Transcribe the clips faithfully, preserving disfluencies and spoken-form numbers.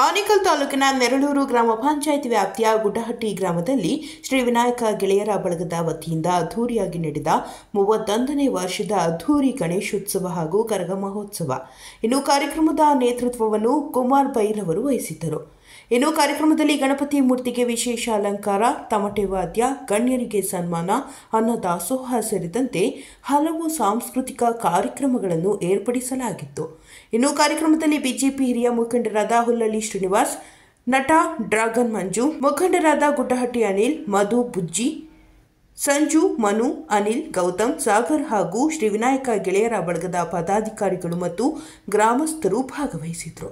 ಆನೇಕಲ್ ತಾಲೂಕಿನ ನೆರಳೂರು ಗ್ರಾಮ ಪಂಚಾಯಿತಿ ವ್ಯಾಪ್ತಿಯ ಗುಡ್ಡಹಟ್ಟಿ ಗ್ರಾಮದಲ್ಲಿ ಶ್ರೀ ವಿನಾಯಕ ಗೆಳೆಯರ ಬಳಗದ ವತಿಯಿಂದ ಅದ್ದೂರಿಯಾಗಿ ನಡೆದ ಮೂವತ್ತೊಂದನೇ ವರ್ಷದ ಅದ್ದೂರಿ ಗಣೇಶೋತ್ಸವ ಹಾಗೂ ಕರಗ ಮಹೋತ್ಸವ. ಇನ್ನು ಕಾರ್ಯಕ್ರಮದ ನೇತೃತ್ವವನ್ನು ಕುಮಾರ್ ಬೈರವರು ವಹಿಸಿದ್ದರು. ಇನ್ನು ಕಾರ್ಯಕ್ರಮದಲ್ಲಿ ಗಣಪತಿ ಮೂರ್ತಿಗೆ ವಿಶೇಷ ಅಲಂಕಾರ, ತಮಟೆ ವಾದ್ಯ, ಗಣ್ಯರಿಗೆ ಸನ್ಮಾನ, ಅನ್ನದಾಸೋಹ ಸೇರಿದಂತೆ ಹಲವು ಸಾಂಸ್ಕೃತಿಕ ಕಾರ್ಯಕ್ರಮಗಳನ್ನು ಏರ್ಪಡಿಸಲಾಗಿತ್ತು. ಇನ್ನು ಕಾರ್ಯಕ್ರಮದಲ್ಲಿ ಬಿಜೆಪಿ ಹಿರಿಯ ಮುಖಂಡರಾದ ಹುಲ್ಲಳ್ಳಿ ಶ್ರೀನಿವಾಸ್, ನಟ ಡ್ರಾಗನ್ ಮಂಜು, ಮುಖಂಡರಾದ ಗುಡ್ಡಹಟ್ಟಿ ಅನಿಲ್, ಮಧು ಬುಜ್ಜಿ, ಸಂಜು, ಮನು, ಅನಿಲ್, ಗೌತಮ್, ಸಾಗರ್ ಹಾಗೂ ಶ್ರೀ ವಿನಾಯಕ ಗೆಳೆಯರ ಬಳಗದ ಪದಾಧಿಕಾರಿಗಳು ಮತ್ತು ಗ್ರಾಮಸ್ಥರು ಭಾಗವಹಿಸಿದರು.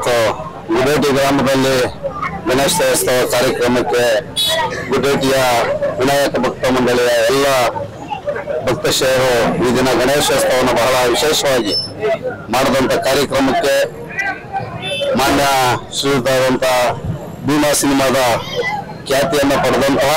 ಇವತ್ತು ಗುಡೇಟಿ ಗ್ರಾಮದಲ್ಲಿ ಗಣೇಶೋತ್ಸವ ಕಾರ್ಯಕ್ರಮಕ್ಕೆ ಗುಡೇಟಿಯ ವಿನಾಯಕ ಭಕ್ತ ಮಂಡಳಿಯ ಎಲ್ಲ ಭಕ್ತಶಯರು ಈ ದಿನ ಗಣೇಶೋತ್ಸವವನ್ನು ಬಹಳ ವಿಶೇಷವಾಗಿ ಮಾಡಿದಂಥ ಕಾರ್ಯಕ್ರಮಕ್ಕೆ ಮಾನ್ಯ ಶ್ರೀಯುತವಾದಂಥ ಭೀಮಾ ಸಿನಿಮಾದ ಖ್ಯಾತಿಯನ್ನು ಪಡೆದಂತಹ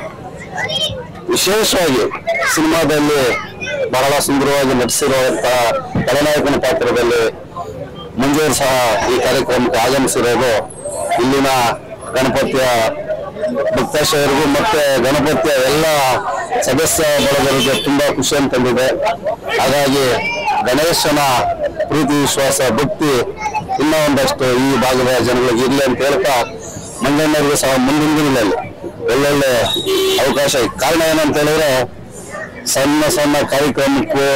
ವಿಶೇಷವಾಗಿ ಸಿನಿಮಾದಲ್ಲಿ ಬಹಳ ಸುಂದರವಾಗಿ ನಟಿಸಿರುವಂತಹ ಖಳನಾಯಕನ ಪಾತ್ರದಲ್ಲಿ ಮಂಜೂರು ಸಹ ಈ ಕಾರ್ಯಕ್ರಮಕ್ಕೆ ಆಗಮಿಸಿರೋದು ಇಲ್ಲಿನ ಗಣಪತಿಯ ಭಕ್ತಾಶಯರಿಗೂ ಮತ್ತೆ ಗಣಪತಿಯ ಎಲ್ಲ ಸದಸ್ಯ ಬಳಗರಿಗೆ ತುಂಬಾ ಖುಷಿಯನ್ನು ತಂದಿದೆ. ಹಾಗಾಗಿ ಗಣೇಶನ ಪ್ರೀತಿ ವಿಶ್ವಾಸ ಭಕ್ತಿ ಇನ್ನೂ ಒಂದಷ್ಟು ಈ ಭಾಗದ ಜನಗಳಿಗೆ ಇರಲಿ ಅಂತ ಹೇಳ್ತಾ ಮಂಜಣ್ಣರಿಗೂ ಸಹ ಮುಂದಿನ ದಿನಗಳಲ್ಲಿ ಒಳ್ಳೊಳ್ಳೆ ಅವಕಾಶ. ಕಾರಣ ಏನಂತ ಹೇಳಿದ್ರೆ ಸಣ್ಣ ಸಣ್ಣ ಕಾರ್ಯಕ್ರಮಕ್ಕೂ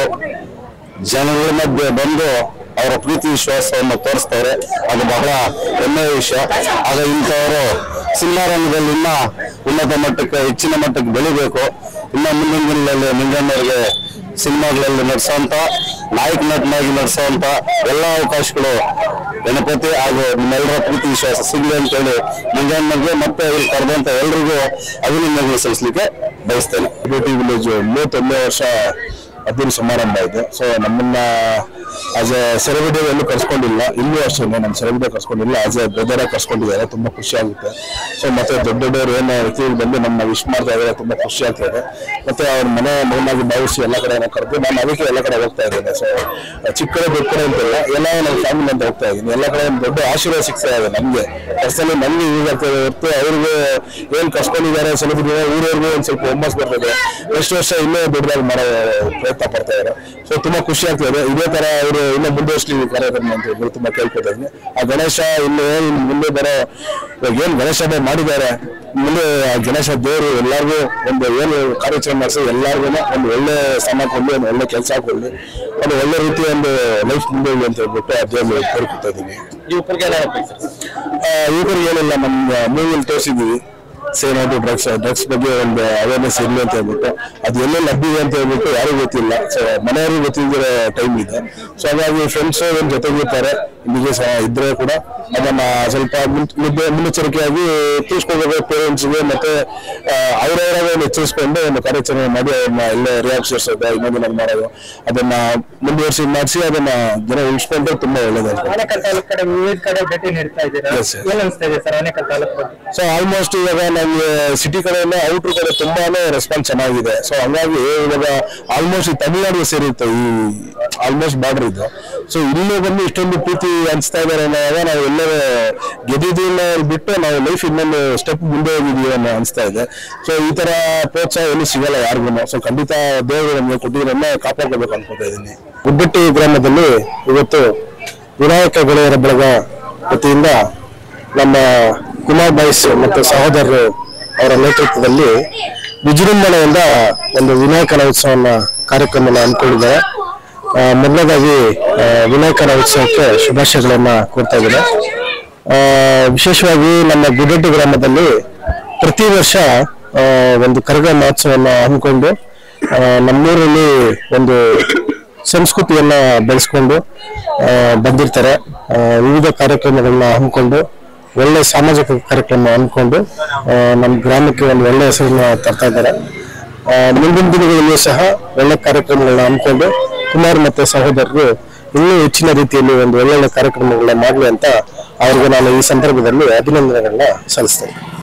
ಜನಗಳ ಮಧ್ಯೆ ಬಂದು ಅವರ ಪ್ರೀತಿ ವಿಶ್ವಾಸವನ್ನು ತೋರಿಸ್ತಾರೆ, ಅದು ಬಹಳ ಹೆಮ್ಮೆಯ ವಿಷಯ. ಆಗ ಇಂಥವರು ಸಿನಿಮಾ ರಂಗದಲ್ಲಿ ಇನ್ನ ಉನ್ನತ ಮಟ್ಟಕ್ಕೆ ಹೆಚ್ಚಿನ ಮಟ್ಟಕ್ಕೆ ಬೆಳಿಬೇಕು. ಇನ್ನ ಮುಂದಿನ ದಿನಗಳಲ್ಲಿ ಮಂಜಣ್ಣವರಿಗೆ ಸಿನಿಮಾಗಳಲ್ಲಿ ನಡೆಸುವಂತ ನಾಯಕ ನಟನಾಗಿ ನಡೆಸುವಂತ ಎಲ್ಲ ಅವಕಾಶಗಳು ಗಣಪತಿ ಹಾಗೂ ನಿಮ್ಮೆಲ್ಲರ ಪ್ರೀತಿ ವಿಶ್ವಾಸ ಸಿಗಲಿ ಅಂತೇಳಿ ಮಂಜಣ್ಣಗೆ ಮತ್ತೆ ಇಲ್ಲಿ ಕರೆದಂತ ಎಲ್ರಿಗೂ ಅಭಿನಂದನೆ ಸಲ್ಲಿಸಲಿಕ್ಕೆ ಬಯಸ್ತೇನೆ. ಗುಡೇಟಿ ವಿಲೇಜ್ ಮೂವತ್ತೊಂದನೇ ವರ್ಷ ಅದ್ದೂರಿ ಸಮಾರಂಭ ಇದೆ. ಸೊ ನಮ್ಮನ್ನ ಆಸ್ ಎ ಸೆಲೆಬ್ರಿಟಿ ಎಲ್ಲೂ ಕರ್ಸ್ಕೊಂಡಿಲ್ಲ, ಇಲ್ಲೂ ಅಷ್ಟೇ ನಮ್ಮ ಸೆಲೆಬ್ರಿಟಿ ಕರ್ಸ್ಕೊಂಡಿಲ್ಲ, ಆಸ್ ಎ ಬ್ರದರ್ ಕರ್ಸ್ಕೊಂಡಿದ್ದಾರೆ. ತುಂಬಾ ಖುಷಿ ಆಗುತ್ತೆ. ಸೊ ಮತ್ತೆ ದೊಡ್ಡ ದೊಡ್ಡವರು ಏನು ವ್ಯಕ್ತಿಗಳು ಬಂದು ನಮ್ಮ ವಿಶ್ ಮಾಡ್ತಾ ಇದ್ದಾರೆ, ತುಂಬಾ ಖುಷಿ ಆಗ್ತಾ ಇದೆ. ಮತ್ತೆ ಅವ್ರ ಮನೆ ಮಗನಾಗಿ ಭಾವಿಸಿ ಎಲ್ಲ ಕಡೆ ಕರೆದು ನಾನು ಅದಕ್ಕೆ ಎಲ್ಲ ಕಡೆ ಹೋಗ್ತಾ ಇದ್ದೇನೆ. ಸೊ ಚಿಕ್ಕ ಕಡೆ ದೊಡ್ಡ ಕಡೆ ಅಂತಿಲ್ಲ, ಎಲ್ಲ ನನ್ನ ಫ್ಯಾಮಿಲಿ ಅಂತ ಹೋಗ್ತಾ ಇದ್ದೀನಿ. ಎಲ್ಲ ಕಡೆ ದೊಡ್ಡ ಆಶೀರ್ವಾದ ಸಿಗ್ತಾ ಇದೆ ನಮ್ಗೆ ಪರ್ಸನಲಿ. ನಮ್ಗೆ ಯೂಸ್ ಆಗ್ತದೆ ಹೊರತು ಅವ್ರಿಗೆ ಏನ್ ಕರ್ಸ್ಕೊಂಡಿದ್ದಾರೆ ಸೆಲೆಬ್ರಿಟಿ ಊರವ್ರಿಗೂ ಒಂದ್ ಸ್ವಲ್ಪ ಹುಮ್ಮಸ್ ಬರ್ತದೆ. ಎಷ್ಟು ವರ್ಷ ಇನ್ನೂ ದೊಡ್ಡದಾಗಿ ಮಾಡೋ ಪ್ರಯತ್ನ ಪಡ್ತಾ ಇದ್ದಾರೆ. ಸೊ ತುಂಬಾ ಖುಷಿ ಆಗ್ತದೆ. ಇದೇ ತರ ಅವರು ಇನ್ನೂ ಮುಂದುವರಿಸಲಿ ಕಾರ್ಯಕ್ರಮ ಅಂತ ಹೇಳಿ ತುಂಬಾ ಕೇಳ್ಕೊತಾ ಇದ್ದೀನಿ. ಆ ಗಣೇಶ ಇನ್ನು ಏನ್ ಮುಂದೆ ಬರೋ ಏನ್ ಗಣೇಶ ಹಬ್ಬ ಮಾಡಿದ್ದಾರೆ, ಮುಂದೆ ಆ ಗಣೇಶ ದೇವರು ಎಲ್ಲರಿಗೂ ಒಂದು ಏನು ಕಾರ್ಯಾಚರಣೆ ಮಾಡಿಸಿ ಎಲ್ಲರಿಗೂ ಒಂದು ಒಳ್ಳೆ ಸ್ಥಾನ ಕೊಡ್ಲಿ, ಒಂದು ಒಳ್ಳೆ ಕೆಲಸ ಕೊಡ್ಲಿ, ಒಂದು ಒಳ್ಳೆ ರೀತಿಯ ಒಂದು ಲೈಫ್ ಮುಂದೆ ಹೋಗ್ಲಿ ಅಂತ ಹೇಳ್ಬಿಟ್ಟು ಆ ದೇವರು ಕೋರ್ಕೊತಾ ಇದ್ದೀನಿ. ಯುವಕರಿಗೆ ಯುವಕರಿಗೆ ಏನಿಲ್ಲ, ನಮ್ಮ ಮೂವಿಯಲ್ಲಿ ತೋರಿಸಿದ್ದೀವಿ say no to drugs drugs ಬಗ್ಗೆ ಒಂದು ಅವೇರ್ನೆಸ್ ಇರಲಿ ಅಂತ ಹೇಳ್ಬಿಟ್ಟು ಅದು ಎಲ್ಲೆಲ್ಲಿ ಲಭ್ಯ ಅಂತ ಹೇಳ್ಬಿಟ್ಟು ಯಾರಿಗೂ ಗೊತ್ತಿಲ್ಲ. ಸೊ ಮನೆಯವ್ರಿಗೆ ಗೊತ್ತಿದ್ದಿರೋ ಟೈಮ್ ಇದೆ. ಸೊ ಹಾಗಾಗಿ ಫ್ರೆಂಡ್ಸ್ ಏನು ಜೊತೆಗಿರ್ತಾರೆ ಇಲ್ಲಿಗೆ ಸಹ ಇದ್ರೆ ಕೂಡ ಅದನ್ನ ಸ್ವಲ್ಪ ಮುದ್ದೆ ಮುನ್ನೆಚ್ಚರಿಕೆಯಾಗಿ ತಿಳಿಸ್ಕೊಳ್ಬೇಕು ಪೇರೆಂಟ್ಸ್ಗೆ. ಮತ್ತೆ ಅವರವರಾಗ ಒಂದು ಎಚ್ಚರಿಸ್ಕೊಂಡು ಒಂದು ಕಾರ್ಯಾಚರಣೆ ಮಾಡಿ ಅವ್ರನ್ನ ಎಲ್ಲೇ ರಿಯಾಕ್ಷನ್ಸ್ ಇದೆ ಇನ್ನೊಂದು ಮಾಡೋದು ಅದನ್ನ ಮುಂದುವರಿಸಿ ಮಾಡಿಸಿ ಅದನ್ನ ಜನ ಉಳಿಸ್ಕೊಂಡ್ರೆ ತುಂಬಾ ಒಳ್ಳೇದಾಗುತ್ತೆ. ಸೊ ಆಲ್ಮೋಸ್ಟ್ ಇವಾಗ ನಮ್ಗೆ ಸಿಟಿ ಕಡೆಯಿಂದ ಔಟ್ರ್ ಕಡೆ ತುಂಬಾನೇ ರೆಸ್ಪಾನ್ಸ್ ಚೆನ್ನಾಗಿದೆ. ಸೊ ಹಂಗಾಗಿ ಇವಾಗ ಆಲ್ಮೋಸ್ಟ್ ತಮಿಳ್ನಾಡಿಗೆ ಸೇರಿರುತ್ತೆ ಈ ಆಲ್ಮೋಸ್ಟ್ ಬಾರ್ಡರ್ ಇದು. ಸೊ ಇಲ್ಲೇ ಬಂದು ಇಷ್ಟೊಂದು ಪ್ರೀತಿ ಅನ್ಸ್ತಾ ಇದ್ದಾರೆ ಅನ್ನೋವಾಗ ನಾವು ಎಲ್ಲರೂ ಗೆದ್ದಿದ್ದೀನ ಬಿಟ್ಟು ನಾವು ಲೈಫ್ ಇನ್ನೊಂದು ಸ್ಟೆಪ್ ಮುಂದೆ ಹೋಗಿದೀವಿ ಅನ್ನೋ ಅನಿಸ್ತಾ ಇದೆ. ಸೊ ಈ ತರ ಪ್ರೋತ್ಸಾಹ ಎಲ್ಲೂ ಸಿಗಲ್ಲ ಯಾರಿಗೂ. ಸೊ ಖಂಡಿತ ದೇವರು ನಮಗೆ ಕೊಟ್ಟಿರೋದನ್ನ ಕಾಪಾಡ್ಕೋಬೇಕು ಅನ್ಕೋತಾ ಇದ್ದೀನಿ. ಗುಡ್ಡಟ್ಟಿ ಗ್ರಾಮದಲ್ಲಿ ಇವತ್ತು ವಿನಾಯಕ ಗೆಳೆಯರ ಬಳಗ ವತಿಯಿಂದ ನಮ್ಮ ಕುಮಾರ್ ಬಾಯ್ಸ್ ಮತ್ತು ಸಹೋದರರು ಅವರ ನೇತೃತ್ವದಲ್ಲಿ ವಿಜೃಂಭಣೆಯಿಂದ ಒಂದು ವಿನಾಯಕನ ಉತ್ಸವನ ಕಾರ್ಯಕ್ರಮವನ್ನು ಹಮ್ಮಿಕೊಂಡಿದ್ದಾರೆ. ಮೊದಲನೇದಾಗಿ ವಿನಾಯಕನ ಉತ್ಸವಕ್ಕೆ ಶುಭಾಶಯಗಳನ್ನ ಕೊಡ್ತಾ ಇದ್ದಾರೆ. ವಿಶೇಷವಾಗಿ ನಮ್ಮ ಗುಡ್ಡಟ್ಟಿ ಗ್ರಾಮದಲ್ಲಿ ಪ್ರತಿ ವರ್ಷ ಒಂದು ಕರಗ ಮಹೋತ್ಸವವನ್ನು ಹಮ್ಮಿಕೊಂಡು ನಮ್ಮೂರಲ್ಲಿ ಒಂದು ಸಂಸ್ಕೃತಿಯನ್ನ ಬೆಳೆಸ್ಕೊಂಡು ಬಂದಿರ್ತಾರೆ. ವಿವಿಧ ಕಾರ್ಯಕ್ರಮಗಳನ್ನ ಹಮ್ಮಿಕೊಂಡು ಒಳ್ಳೆ ಸಾಮಾಜಿಕ ಕಾರ್ಯಕ್ರಮ ಹಮ್ಮಿಕೊಂಡು ನಮ್ಮ ಗ್ರಾಮಕ್ಕೆ ಒಂದು ಒಳ್ಳೆ ಹೆಸರನ್ನ ತರ್ತಾ ಇದ್ದಾರೆ. ಮುಂದಿನ ದಿನಗಳಲ್ಲೂ ಸಹ ಒಳ್ಳೆ ಕಾರ್ಯಕ್ರಮಗಳನ್ನ ಹಮ್ಮಿಕೊಂಡು ಕುಮಾರ್ ಮತ್ತೆ ಸಹೋದರರು ಇನ್ನೂ ಹೆಚ್ಚಿನ ರೀತಿಯಲ್ಲಿ ಒಂದು ಒಳ್ಳೊಳ್ಳೆ ಕಾರ್ಯಕ್ರಮಗಳನ್ನ ಮಾಡಲಿ ಅಂತ ಅವ್ರಿಗೆ ನಾನು ಈ ಸಂದರ್ಭದಲ್ಲಿ ಅಭಿನಂದನೆಗಳನ್ನ ಸಲ್ಲಿಸ್ತೇನೆ.